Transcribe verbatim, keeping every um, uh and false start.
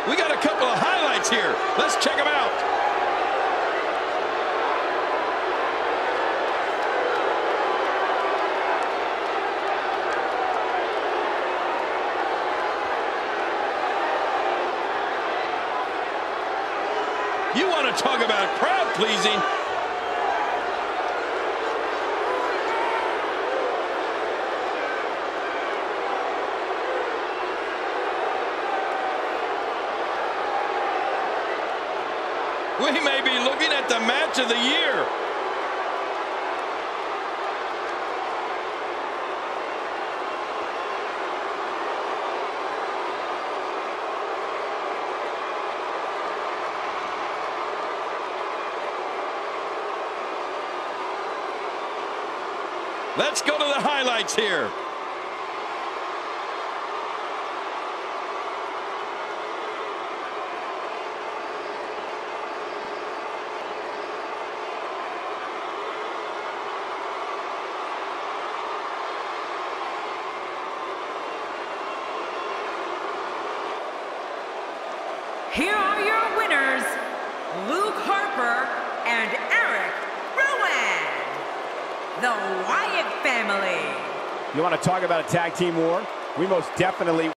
We got a couple of highlights here. Let's check them out. You want to talk about crowd pleasing? We may be looking at the match of the year. Let's go to the highlights here. Here are your winners, Luke Harper and Eric Rowan, the Wyatt family. You want to talk about a tag team war? We most definitely